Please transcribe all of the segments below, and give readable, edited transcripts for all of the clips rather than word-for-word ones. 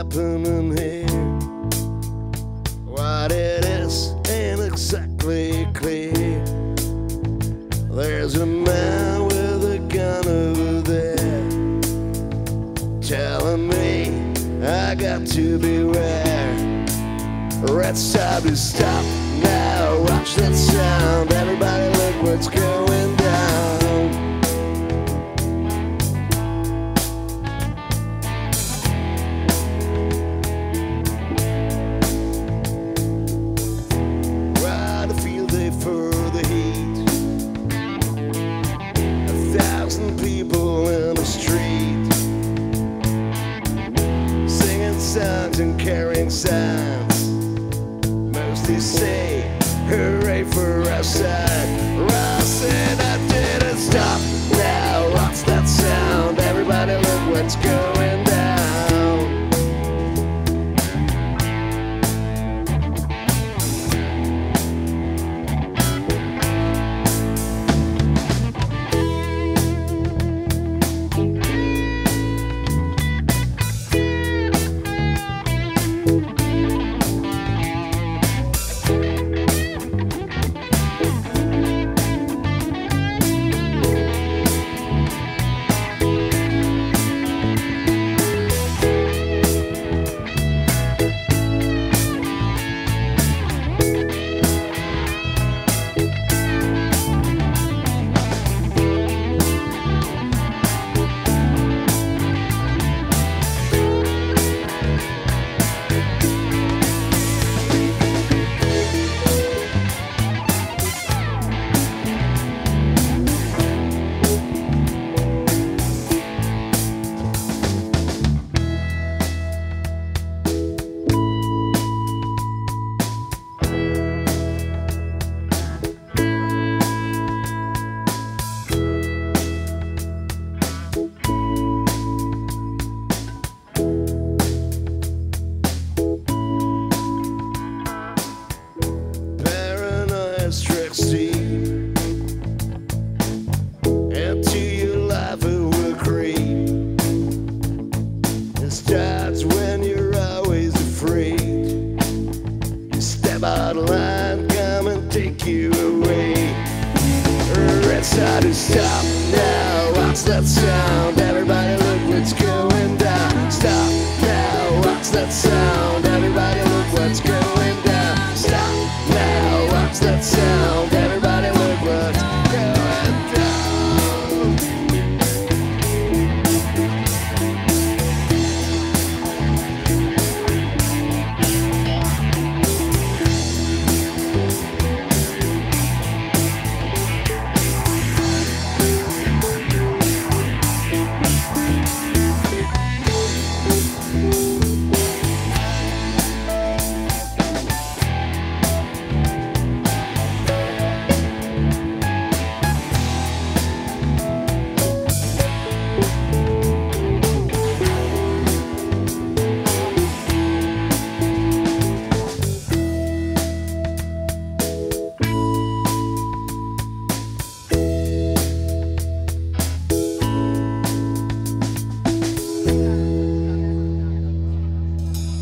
happening here? What it is ain't exactly clear. There's a man with a gun over there telling me I got to beware. It's time to stop now, watch that sound. Everybody look what's going down. What a field day for the heat. 1,000 people in the street, singing songs and carrying signs. They say, hooray for our side. I said I didn't stop. Now what's that sound? Everybody look what's going down.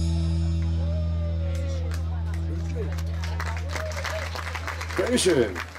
Dankeschön.